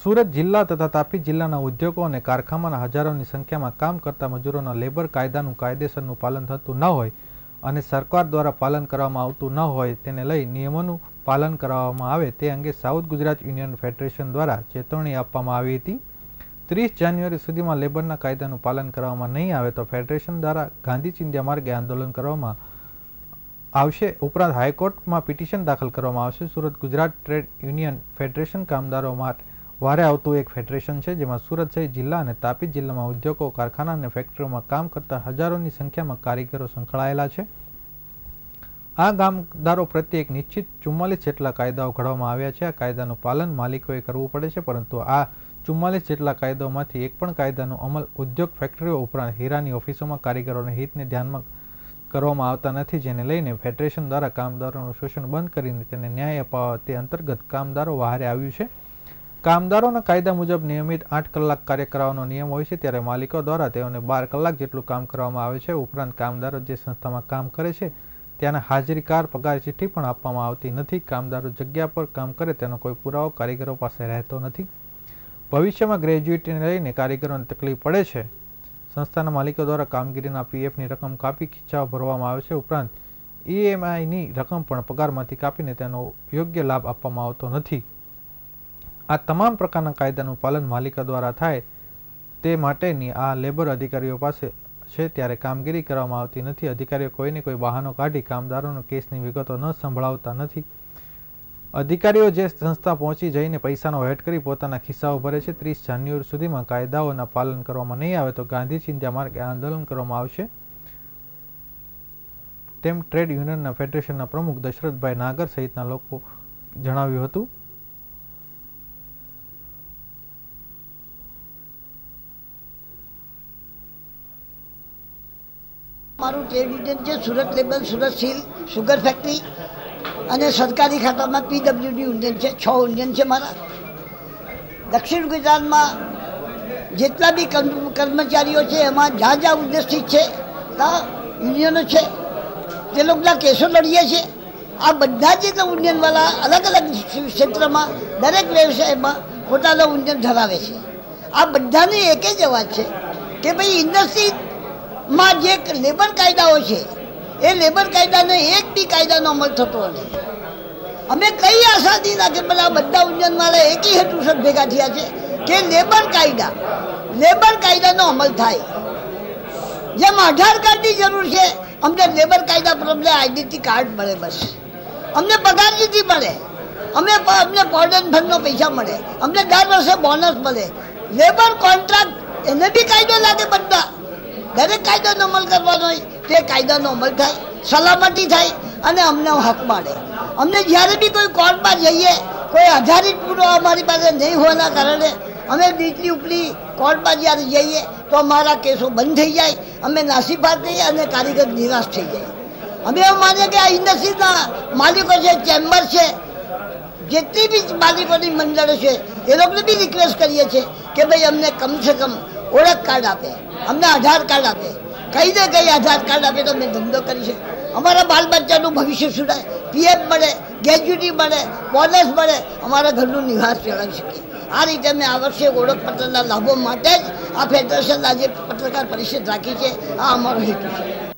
સુરત જિલ્લા તથા તાપી જિલ્લાના ઉદ્યોગો અને કારખાનાના હજારોની સંખ્યામાં કામ કરતા મજૂરોના લેબર કાયદાનું કાયદેસરનું પાલન થતું ન હોય અને સરકાર દ્વારા પાલન કરવામાં આવતું ન હોય તેને લઈ નિયમોનું પાલન કરવામાં આવે તે અંગે સાઉથ ગુજરાત યુનિયન ફેડરેશન દ્વારા ચેતવણી આપવામાં આવી હતી। 30 જાન્યુઆરી સુધીમાં લેબરના કાયદાનું પાલન કરવામાં નહીં આવે તો ફેડરેશન દ્વારા ગાંધી ચિંધ્યા માર્ગે આંદોલન કરવામાં આવશે। ઉપરાંત હાઈકોર્ટમાં પિટિશન દાખલ કરવામાં આવશે। Surat Gujarat trade union federation કામદારો માટે વારે આવતું એક ફેડરેશન છે, જેમાં સુરત સહિત જિલ્લા અને તાપી જિલ્લામાં ઉદ્યોગો, કારખાના અને ફેક્ટરીઓમાં કામ કરતા હજારોની સંખ્યામાં કારીગરો સંકળાયેલા છે। આ કામદારો પ્રત્યે એક નિશ્ચિત 44 જેટલા કાયદાઓ ઘડવામાં આવ્યા છે। આ કાયદાનું પાલન માલિકોએ કરવું પડે છે, પરંતુ આ 44 જેટલા કાયદાઓમાંથી એક પણ કાયદાનો અમલ ઉદ્યોગ, ફેક્ટરીઓ ઉપરાંત હીરાની ઓફિસોમાં કારીગરોના હિતને ધ્યાનમાં કરવામાં આવતા નથી, જેને લઈને ફેડરેશન દ્વારા કામદારોનું શોષણ બંધ કરીને તેને ન્યાય અપાવવા તે અંતર્ગત કામદારો વહારે આવ્યું છે। કામદારોના કાયદા મુજબ નિયમિત 8 કલાક કાર્ય કરવાનો નિયમ હોય છે, ત્યારે માલિકો દ્વારા તેઓને 12 કલાક જેટલું કામ કરવામાં આવે છે। ઉપરાંત કામદારો જે સંસ્થામાં કામ કરે છે ત્યાંના હાજરી કાર, પગાર ચિઠ્ઠી પણ આપવામાં આવતી નથી। કામદારો જગ્યા પર કામ કરે તેનો કોઈ પુરાવો કારીગરો પાસે રહેતો નથી। ભવિષ્યમાં ગ્રેજ્યુટીને લઈને કારીગરોને તકલીફ પડે છે। સંસ્થાના માલિકો દ્વારા કામગીરીના પીએફની રકમ કાપી ખીચાઓ ભરવામાં આવે છે। ઉપરાંત ઈએમઆઈની રકમ પણ પગારમાંથી કાપીને તેનો યોગ્ય લાભ આપવામાં આવતો નથી। આ તમામ પ્રકારના કાયદાનું પાલન માલિકો દ્વારા થાય તે માટેની આ લેબર અધિકારીઓ પાસે છે, ત્યારે કામગીરી કરવામાં આવતી નથી। અધિકારીઓ કોઈને કોઈ બહાનો કાઢી કામદારોનો કેસની વિગતો ન સંભળાવતા નથી। અધિકારીઓ જે સંસ્થા પહોંચી જઈને પૈસાનો વહેટ કરી પોતાના ખિસ્સાઓ ભરે છે। 30 જાન્યુઆરી સુધીમાં કાયદાઓના પાલન કરવામાં નહીં આવે તો ગાંધી ચિંધ્યા માર્ગે આંદોલન કરવામાં આવશે, તેમ ટ્રેડ યુનિયનના ફેડરેશનના પ્રમુખ દશરથભાઈ નાગર સહિતના લોકો જણાવ્યું હતું। મારું ટ્રેડ યુનિયન છે Surat labour, Surat steel, sugar factory અને સરકારી ખાતામાં પીડબ્લ્યુડી યુનિયન છે। 6 યુનિયન છે મારા। દક્ષિણ ગુજરાતમાં જેટલા બી કર્મચારીઓ છે એમાં જ્યાં જ્યાં ઉદ્દેશિત છે ત્યાં યુનિયનો છે, તે લોકોના કેસો લડીએ છીએ। આ બધા જ યુનિયનવાળા અલગ અલગ ક્ષેત્રમાં દરેક વ્યવસાયમાં પોતાના યુનિયન ધરાવે છે। આ બધાની એક જ અવાજ છે કે ભાઈ ઇન્ડસ્ટ્રીમાં જે લેબર કાયદાઓ છે એ લેબર કાયદાને એક બી કાયદાનો અમલ થતો નથી। અમે કઈ આશાથી ના કે બધા યુનિયનવાળા એક હેતુસર ભેગા થયા છે કે લેબર કાયદાનો અમલ થાય। જેમ આધાર કાર્ડની જરૂર છે, અમને લેબર કાયદા પ્રમાણે આઈડેન્ટિટી કાર્ડ મળે, બસ અમને પગાર ચિઠ્ઠી મળે, અમને પ્રોવિડન્ટ ફંડનો પૈસા મળે, અમને દર વર્ષે બોનસ મળે। લેબર કોન્ટ્રાક્ટ એને બી કાયદો લાગે, બધા દરેક કાયદાનો અમલ કરવાનો હોય તે કાયદાનો અમલ થાય, સલામતી થાય અને અમને હક મળે। અમને જ્યારે બી કોઈ કોર્ટમાં જઈએ, કોઈ આધારિત પુરાવા અમારી પાસે નહીં હોવાના કારણે અમે નીચલી ઉપલી કોર્ટમાં જ્યારે જઈએ તો અમારા કેસો બંધ થઈ જાય, અમે નાસીપાસ થઈએ અને કારીગર નિરાશ થઈ જાય। અમે એવું માનીએ કે આ ઇન્ડસ્ટ્રીના માલિકો છે, ચેમ્બર છે, જેટલી બી માલિકોની મંડળો છે એ લોકોને બી રિક્વેસ્ટ કરીએ છીએ કે ભાઈ અમને કમસે કમ ઓળખ કાર્ડ આપે, અમને આધાર કાર્ડ આપે, કઈ ને કઈ આધાર કાર્ડ આપે તો અમે ધંધો કરી છે। અમારા બાલ બચ્ચાનું ભવિષ્ય સુધારે, પીએફ મળે, ગ્રેજ્યુટી મળે, બોનસ મળે, અમારા ઘરનું નિવાસ ચલાવી શકીએ। આ રીતે અમે આ વર્ષે ઓળખપત્રના લાભો માટે જ આ ફેડરેશન આજે પત્રકાર પરિષદ રાખી છે। આ અમારો હેતુ છે।